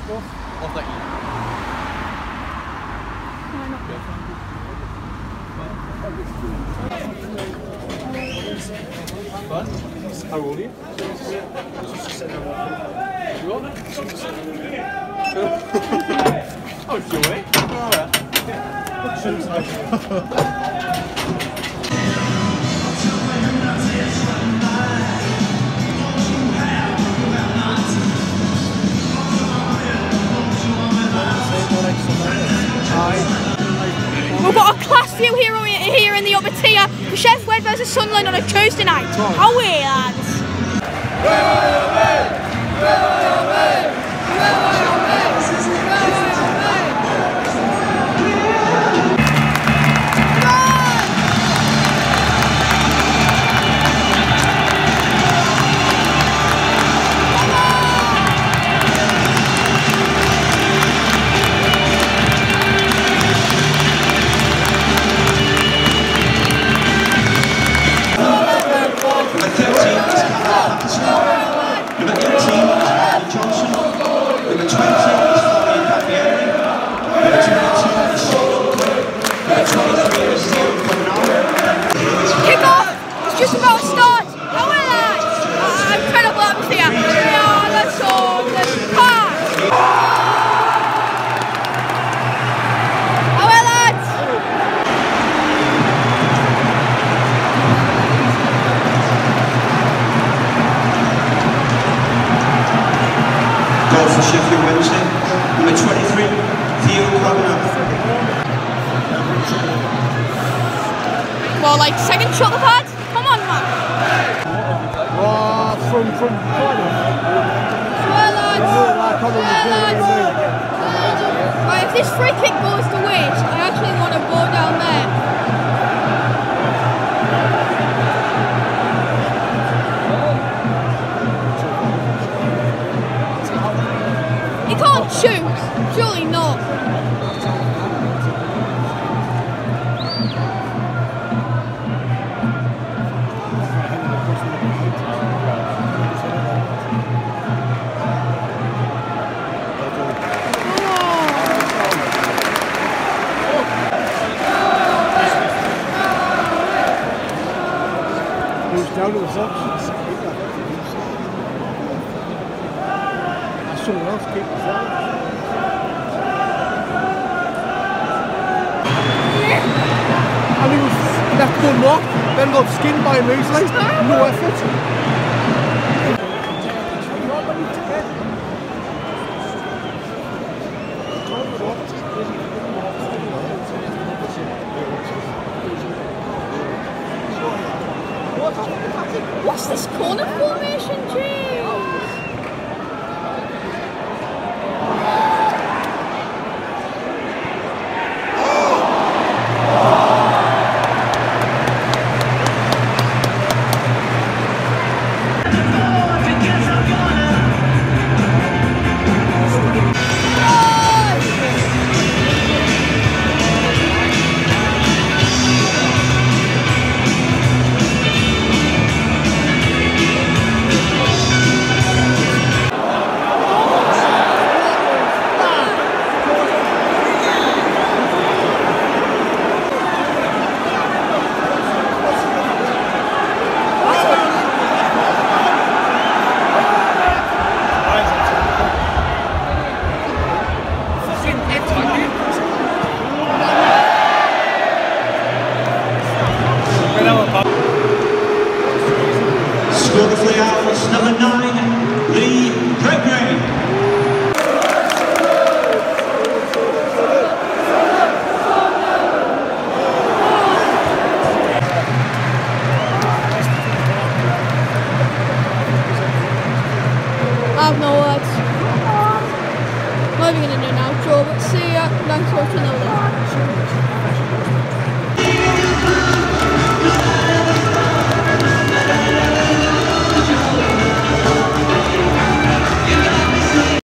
Of dat je. What? How old are you? Oh, Joey. We've got a class view here in the upper tier for Sheffield Wednesday versus Sunderland on a Tuesday night. How are we, lads? Just about to start. How are lads? Incredible atmosphere. We are the Sunderland Park. How are lads? Goal for Sheffield Wednesday. Number 23, Theo Crabner. Well, like second shot the pad. Come on, man. From Well, lads. Right, if this free kick goes to waste, I actually want to go down there. He can't shoot. Surely not. Down to the socks. Someone else keep the socks. And he was left unlocked, then got skinned by Mosley. No effort. What's this corner formation, James? Score the free hours, number 9, Lee